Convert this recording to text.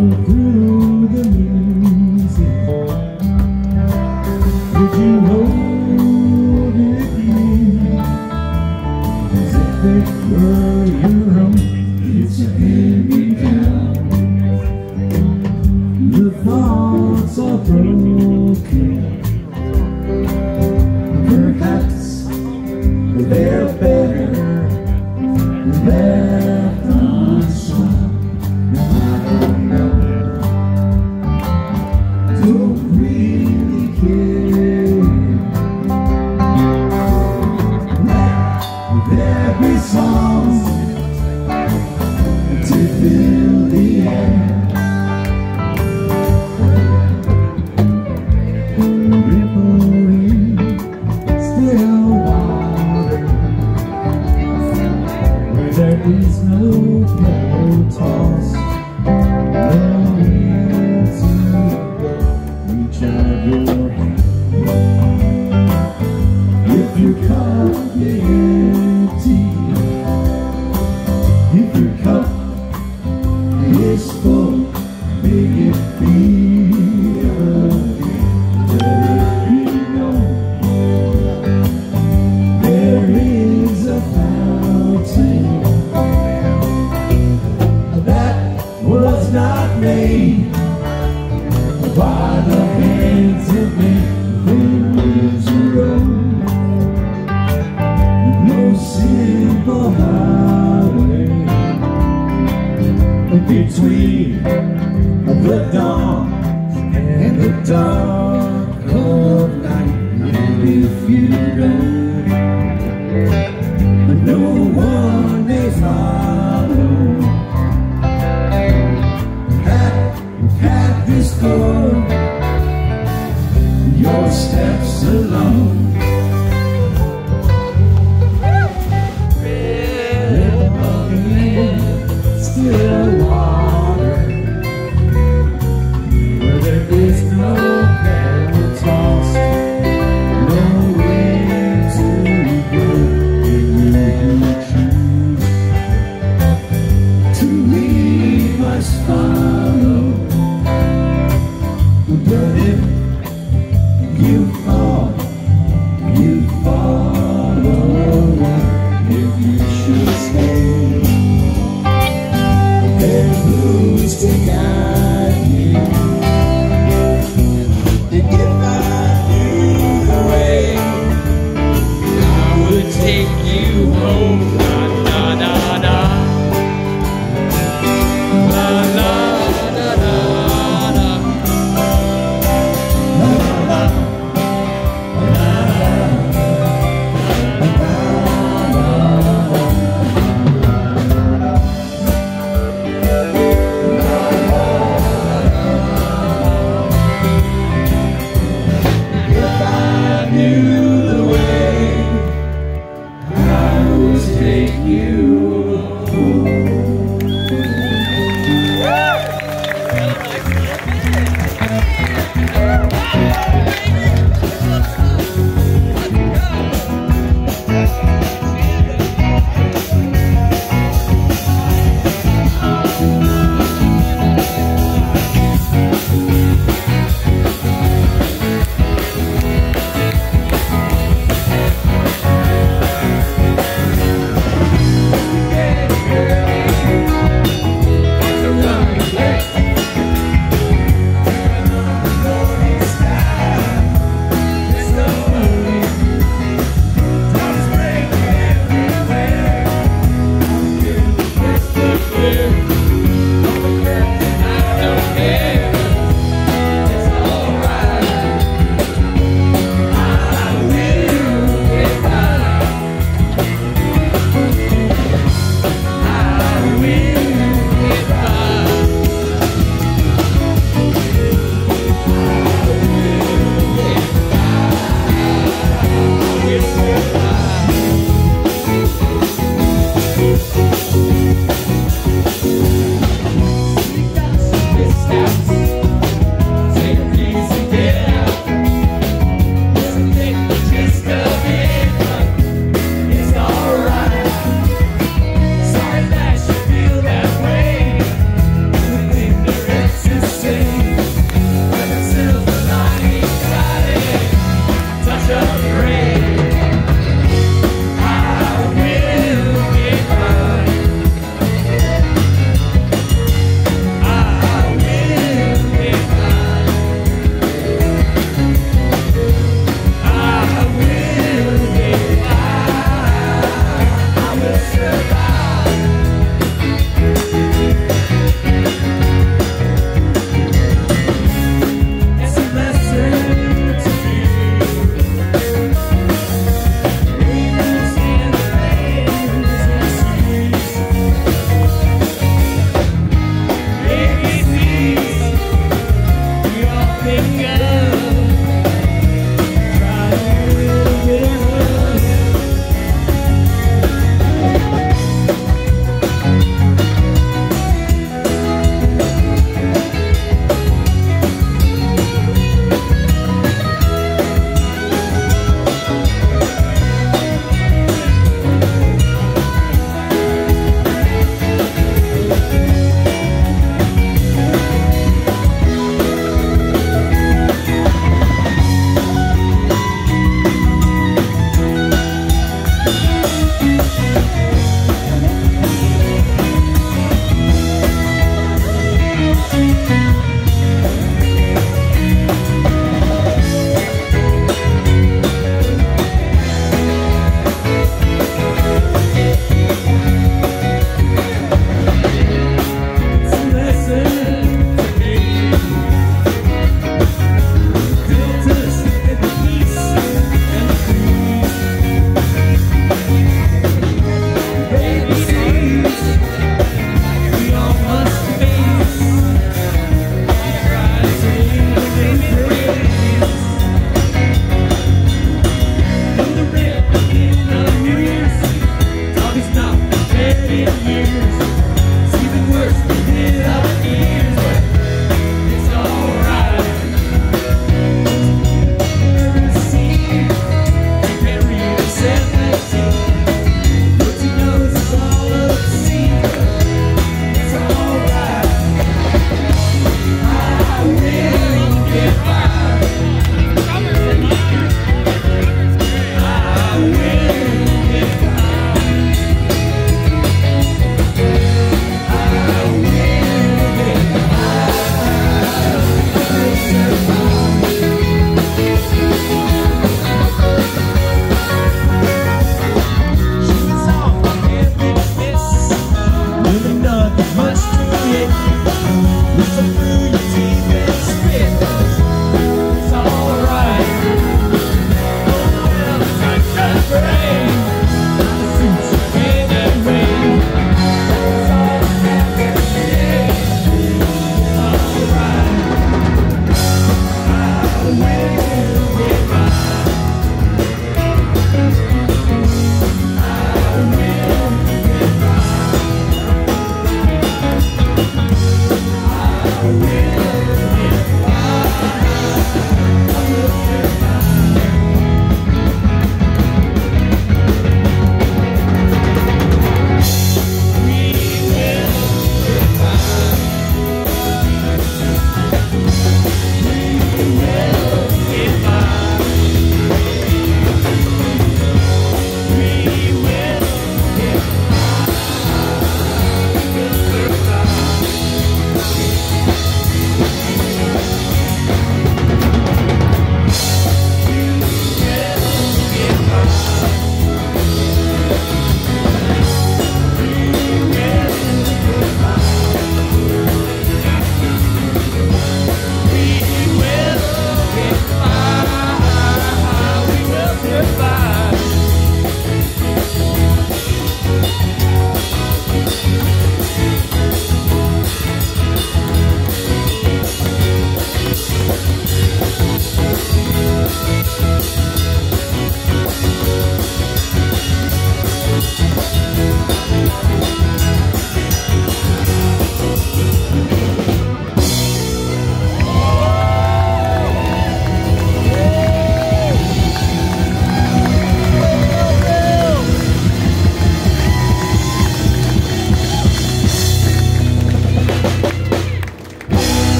through the music, would you hold it near as if it were your own? It's a hanging down. The thoughts are broken. Perhaps they're better left unsung. I don't know. Don't really care. Let there be songs to fill the air. Rippling still water, where there is no pillow toss, no wind to reach out your hand. If your cup is empty, if your cup is full, make it be again. Let it be known there is a fountain that was not made by the hands of men. There is a road, no simple highway between the dawn and the dark of night. And if you don't, no one may follow. At this door, your steps alone. Still water, where there is no paddle tossed, no way to go. If you choose to leave, must follow. But if you fall, you follow. If you should stay, there's blues to guide.